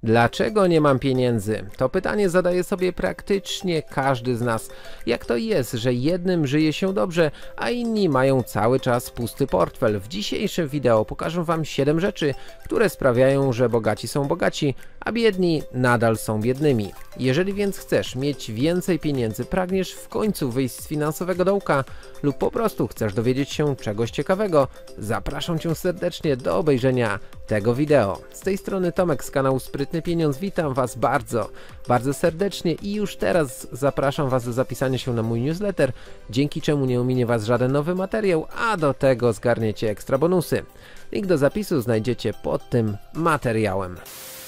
Dlaczego nie mam pieniędzy? To pytanie zadaje sobie praktycznie każdy z nas. Jak to jest, że jednym żyje się dobrze, a inni mają cały czas pusty portfel? W dzisiejszym wideo pokażę wam 7 rzeczy, które sprawiają, że bogaci są bogaci, a biedni nadal są biednymi. Jeżeli więc chcesz mieć więcej pieniędzy, pragniesz w końcu wyjść z finansowego dołka lub po prostu chcesz dowiedzieć się czegoś ciekawego, zapraszam cię serdecznie do obejrzenia tego wideo. Z tej strony Tomek z kanału Sprytny Pieniądz, witam was bardzo serdecznie i już teraz zapraszam was do zapisania się na mój newsletter, dzięki czemu nie ominie was żaden nowy materiał, a do tego zgarniecie ekstra bonusy. Link do zapisu znajdziecie pod tym materiałem.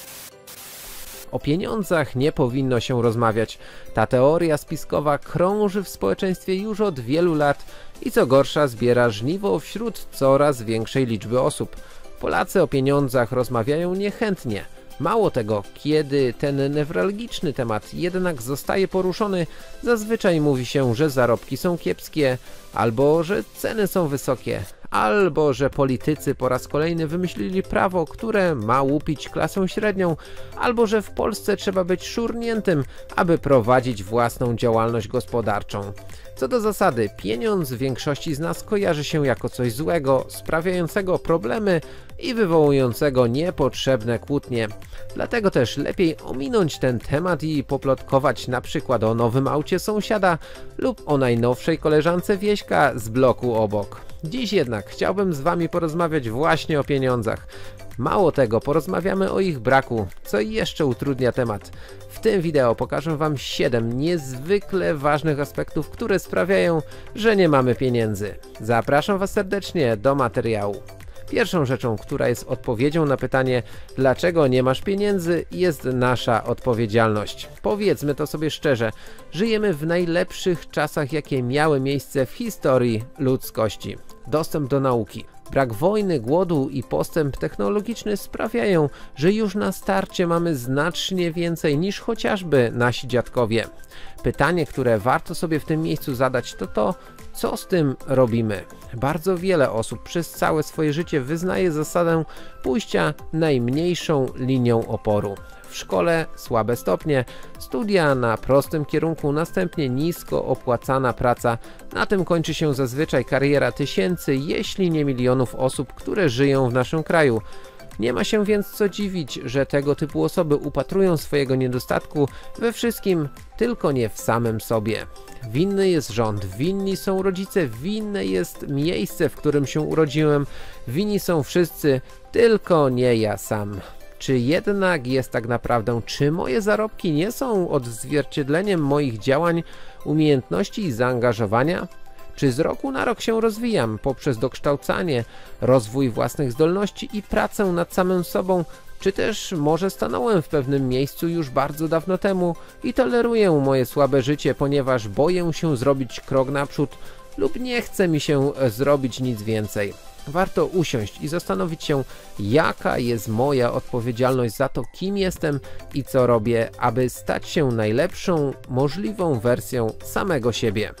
O pieniądzach nie powinno się rozmawiać. Ta teoria spiskowa krąży w społeczeństwie już od wielu lat i co gorsza zbiera żniwo wśród coraz większej liczby osób. Polacy o pieniądzach rozmawiają niechętnie. Mało tego, kiedy ten newralgiczny temat jednak zostaje poruszony, zazwyczaj mówi się, że zarobki są kiepskie, albo że ceny są wysokie, albo że politycy po raz kolejny wymyślili prawo, które ma łupić klasę średnią, albo że w Polsce trzeba być szurniętym, aby prowadzić własną działalność gospodarczą. Co do zasady, pieniądz w większości z nas kojarzy się jako coś złego, sprawiającego problemy i wywołującego niepotrzebne kłótnie. Dlatego też lepiej ominąć ten temat i poplotkować na przykład o nowym aucie sąsiada lub o najnowszej koleżance Wieśka z bloku obok. Dziś jednak chciałbym z wami porozmawiać właśnie o pieniądzach. Mało tego, porozmawiamy o ich braku, co jeszcze utrudnia temat. W tym wideo pokażę wam 7 niezwykle ważnych aspektów, które sprawiają, że nie mamy pieniędzy. Zapraszam was serdecznie do materiału. Pierwszą rzeczą, która jest odpowiedzią na pytanie, dlaczego nie masz pieniędzy, jest nasza odpowiedzialność. Powiedzmy to sobie szczerze, żyjemy w najlepszych czasach, jakie miały miejsce w historii ludzkości. Dostęp do nauki, brak wojny, głodu i postęp technologiczny sprawiają, że już na starcie mamy znacznie więcej niż chociażby nasi dziadkowie. Pytanie, które warto sobie w tym miejscu zadać, to to, co z tym robimy. Bardzo wiele osób przez całe swoje życie wyznaje zasadę pójścia najmniejszą linią oporu. W szkole słabe stopnie, studia na prostym kierunku, następnie nisko opłacana praca. Na tym kończy się zazwyczaj kariera tysięcy, jeśli nie milionów osób, które żyją w naszym kraju. Nie ma się więc co dziwić, że tego typu osoby upatrują swojego niedostatku we wszystkim, tylko nie w samym sobie. Winny jest rząd, winni są rodzice, winne jest miejsce, w którym się urodziłem, winni są wszyscy, tylko nie ja sam. Czy jednak jest tak naprawdę, czy moje zarobki nie są odzwierciedleniem moich działań, umiejętności i zaangażowania? Czy z roku na rok się rozwijam poprzez dokształcanie, rozwój własnych zdolności i pracę nad samym sobą, czy też może stanąłem w pewnym miejscu już bardzo dawno temu i toleruję moje słabe życie, ponieważ boję się zrobić krok naprzód lub nie chce mi się zrobić nic więcej. Warto usiąść i zastanowić się, jaka jest moja odpowiedzialność za to, kim jestem i co robię, aby stać się najlepszą możliwą wersją samego siebie.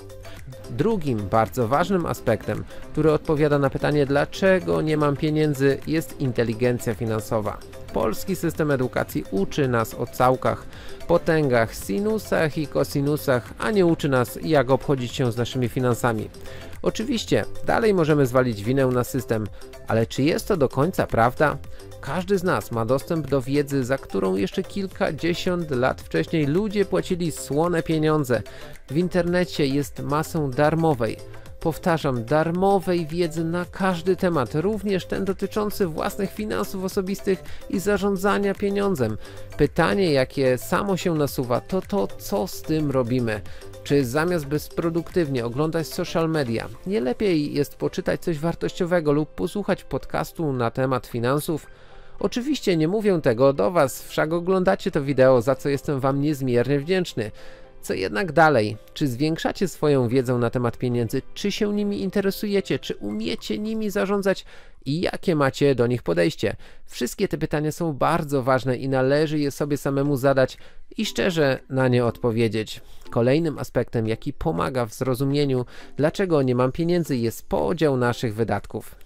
Drugim bardzo ważnym aspektem, który odpowiada na pytanie, dlaczego nie mam pieniędzy, jest inteligencja finansowa. Polski system edukacji uczy nas o całkach, potęgach, sinusach i kosinusach, a nie uczy nas, jak obchodzić się z naszymi finansami. Oczywiście, dalej możemy zwalić winę na system, ale czy jest to do końca prawda? Każdy z nas ma dostęp do wiedzy, za którą jeszcze kilkadziesiąt lat wcześniej ludzie płacili słone pieniądze. W internecie jest masę darmowej, powtarzam, darmowej wiedzy na każdy temat, również ten dotyczący własnych finansów osobistych i zarządzania pieniądzem. Pytanie, jakie samo się nasuwa, to to, co z tym robimy. Czy zamiast bezproduktywnie oglądać social media, nie lepiej jest poczytać coś wartościowego lub posłuchać podcastu na temat finansów? Oczywiście nie mówię tego do was, wszak oglądacie to wideo, za co jestem wam niezmiernie wdzięczny. Co jednak dalej? Czy zwiększacie swoją wiedzę na temat pieniędzy? Czy się nimi interesujecie? Czy umiecie nimi zarządzać? I jakie macie do nich podejście? Wszystkie te pytania są bardzo ważne i należy je sobie samemu zadać i szczerze na nie odpowiedzieć. Kolejnym aspektem, jaki pomaga w zrozumieniu, dlaczego nie mam pieniędzy, jest podział naszych wydatków.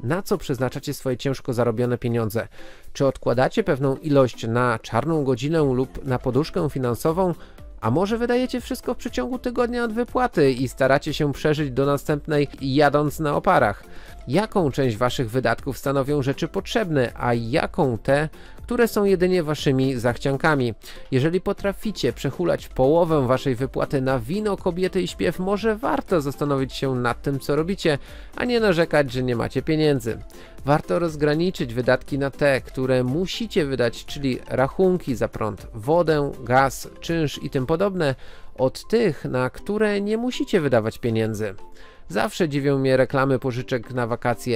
na co przeznaczacie swoje ciężko zarobione pieniądze. Czy odkładacie pewną ilość na czarną godzinę lub na poduszkę finansową, a może wydajecie wszystko w przeciągu tygodnia od wypłaty i staracie się przeżyć do następnej jadąc na oparach? Jaką część waszych wydatków stanowią rzeczy potrzebne, a jaką te, które są jedynie waszymi zachciankami? Jeżeli potraficie przehulać połowę waszej wypłaty na wino, kobiety i śpiew, może warto zastanowić się nad tym, co robicie, a nie narzekać, że nie macie pieniędzy. Warto rozgraniczyć wydatki na te, które musicie wydać, czyli rachunki za prąd, wodę, gaz, czynsz i tym podobne, od tych, na które nie musicie wydawać pieniędzy. Zawsze dziwią mnie reklamy pożyczek na wakacje.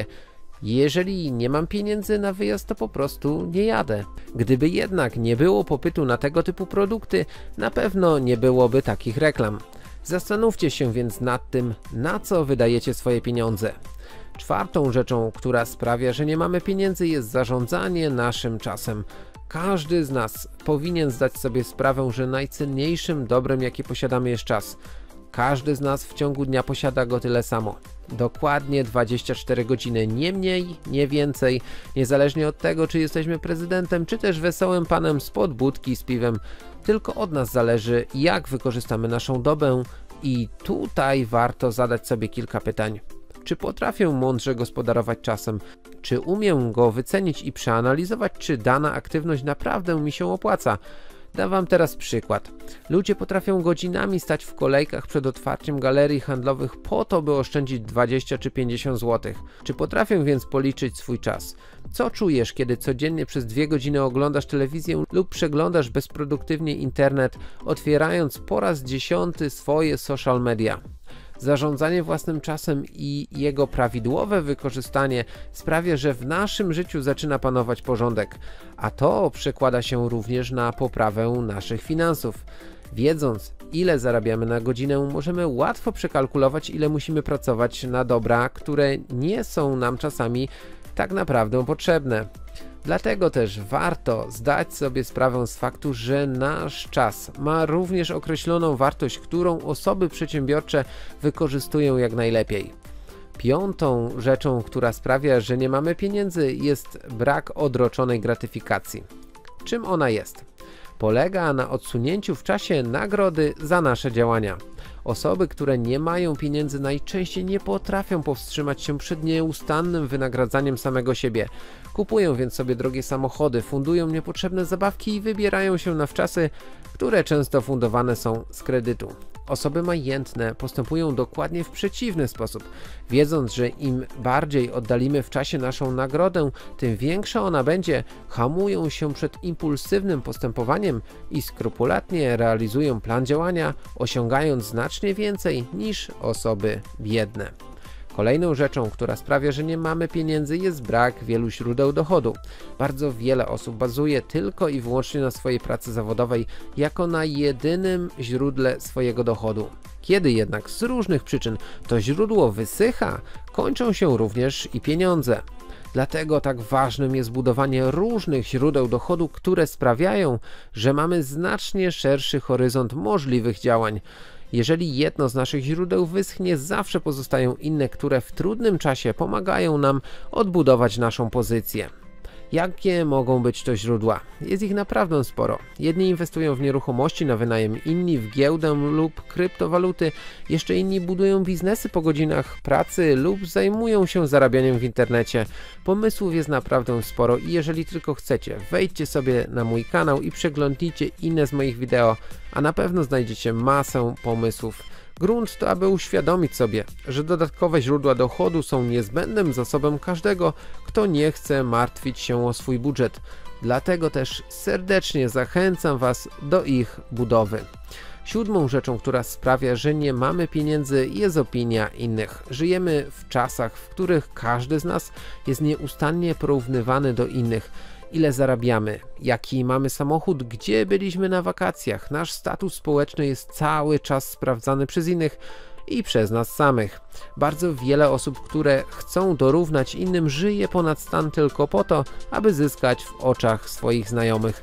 Jeżeli nie mam pieniędzy na wyjazd, to po prostu nie jadę. Gdyby jednak nie było popytu na tego typu produkty, na pewno nie byłoby takich reklam. Zastanówcie się więc nad tym, na co wydajecie swoje pieniądze. Czwartą rzeczą, która sprawia, że nie mamy pieniędzy, jest zarządzanie naszym czasem. Każdy z nas powinien zdać sobie sprawę, że najcenniejszym dobrem, jakie posiadamy, jest czas. Każdy z nas w ciągu dnia posiada go tyle samo. Dokładnie 24 godziny, nie mniej, nie więcej, niezależnie od tego, czy jesteśmy prezydentem, czy też wesołym panem spod budki z piwem. Tylko od nas zależy, jak wykorzystamy naszą dobę i tutaj warto zadać sobie kilka pytań. Czy potrafię mądrze gospodarować czasem? Czy umiem go wycenić i przeanalizować, czy dana aktywność naprawdę mi się opłaca? Dam wam teraz przykład. Ludzie potrafią godzinami stać w kolejkach przed otwarciem galerii handlowych po to, by oszczędzić 20 czy 50 zł. Czy potrafię więc policzyć swój czas? Co czujesz, kiedy codziennie przez 2 godziny oglądasz telewizję lub przeglądasz bezproduktywnie internet, otwierając po raz 10 swoje social media? Zarządzanie własnym czasem i jego prawidłowe wykorzystanie sprawia, że w naszym życiu zaczyna panować porządek, a to przekłada się również na poprawę naszych finansów. Wiedząc, ile zarabiamy na godzinę, możemy łatwo przekalkulować, ile musimy pracować na dobra, które nie są nam czasami tak naprawdę potrzebne. Dlatego też warto zdać sobie sprawę z faktu, że nasz czas ma również określoną wartość, którą osoby przedsiębiorcze wykorzystują jak najlepiej. Piątą rzeczą, która sprawia, że nie mamy pieniędzy, jest brak odroczonej gratyfikacji. Czym ona jest? Polega na odsunięciu w czasie nagrody za nasze działania. Osoby, które nie mają pieniędzy, najczęściej nie potrafią powstrzymać się przed nieustannym wynagradzaniem samego siebie. Kupują więc sobie drogie samochody, fundują niepotrzebne zabawki i wybierają się na wczasy, które często fundowane są z kredytu. Osoby majętne postępują dokładnie w przeciwny sposób. Wiedząc, że im bardziej oddalimy w czasie naszą nagrodę, tym większa ona będzie, hamują się przed impulsywnym postępowaniem i skrupulatnie realizują plan działania, osiągając znacznie więcej niż osoby biedne. Kolejną rzeczą, która sprawia, że nie mamy pieniędzy, jest brak wielu źródeł dochodu. Bardzo wiele osób bazuje tylko i wyłącznie na swojej pracy zawodowej jako na jedynym źródle swojego dochodu. Kiedy jednak z różnych przyczyn to źródło wysycha, kończą się również i pieniądze. Dlatego tak ważnym jest budowanie różnych źródeł dochodu, które sprawiają, że mamy znacznie szerszy horyzont możliwych działań. Jeżeli jedno z naszych źródeł wyschnie, zawsze pozostają inne, które w trudnym czasie pomagają nam odbudować naszą pozycję. Jakie mogą być to źródła? Jest ich naprawdę sporo. Jedni inwestują w nieruchomości na wynajem, inni w giełdę lub kryptowaluty, jeszcze inni budują biznesy po godzinach pracy lub zajmują się zarabianiem w internecie. Pomysłów jest naprawdę sporo i jeżeli tylko chcecie, wejdźcie sobie na mój kanał i przeglądnijcie inne z moich wideo, a na pewno znajdziecie masę pomysłów. Grunt to, aby uświadomić sobie, że dodatkowe źródła dochodu są niezbędnym zasobem każdego, kto nie chce martwić się o swój budżet. Dlatego też serdecznie zachęcam Was do ich budowy. Siódmą rzeczą, która sprawia, że nie mamy pieniędzy, jest opinia innych. Żyjemy w czasach, w których każdy z nas jest nieustannie porównywany do innych. Ile zarabiamy, jaki mamy samochód, gdzie byliśmy na wakacjach. Nasz status społeczny jest cały czas sprawdzany przez innych i przez nas samych. Bardzo wiele osób, które chcą dorównać innym, żyje ponad stan tylko po to, aby zyskać w oczach swoich znajomych.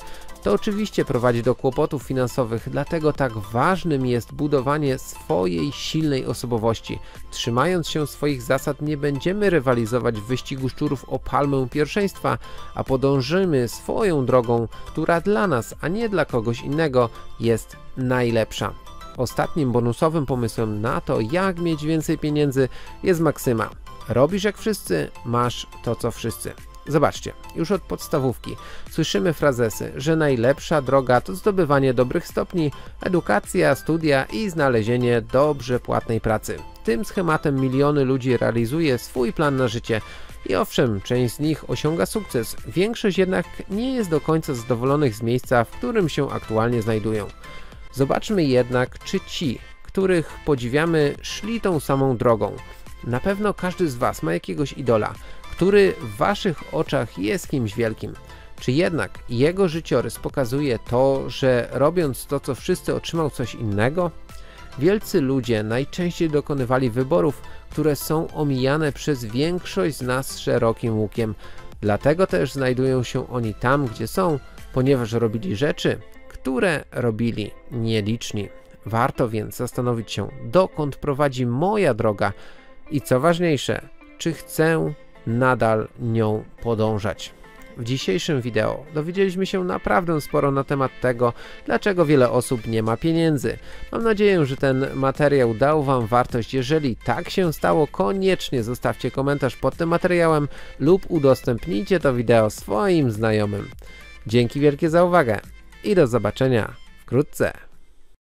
To oczywiście prowadzi do kłopotów finansowych, dlatego tak ważnym jest budowanie swojej silnej osobowości. Trzymając się swoich zasad, nie będziemy rywalizować w wyścigu szczurów o palmę pierwszeństwa, a podążymy swoją drogą, która dla nas, a nie dla kogoś innego, jest najlepsza. Ostatnim bonusowym pomysłem na to, jak mieć więcej pieniędzy, jest maksyma: robisz jak wszyscy, masz to co wszyscy. Zobaczcie, już od podstawówki słyszymy frazesy, że najlepsza droga to zdobywanie dobrych stopni, edukacja, studia i znalezienie dobrze płatnej pracy. Tym schematem miliony ludzi realizuje swój plan na życie i owszem, część z nich osiąga sukces, większość jednak nie jest do końca zadowolonych z miejsca, w którym się aktualnie znajdują. Zobaczmy jednak, czy ci, których podziwiamy, szli tą samą drogą. Na pewno każdy z Was ma jakiegoś idola, który w Waszych oczach jest kimś wielkim. Czy jednak jego życiorys pokazuje to, że robiąc to co wszyscy, otrzymał coś innego? Wielcy ludzie najczęściej dokonywali wyborów, które są omijane przez większość z nas szerokim łukiem. Dlatego też znajdują się oni tam, gdzie są, ponieważ robili rzeczy, które robili nieliczni. Warto więc zastanowić się, dokąd prowadzi moja droga i co ważniejsze, czy chcę nadal nią podążać. W dzisiejszym wideo dowiedzieliśmy się naprawdę sporo na temat tego, dlaczego wiele osób nie ma pieniędzy. Mam nadzieję, że ten materiał dał Wam wartość. Jeżeli tak się stało, koniecznie zostawcie komentarz pod tym materiałem lub udostępnijcie to wideo swoim znajomym. Dzięki wielkie za uwagę i do zobaczenia wkrótce.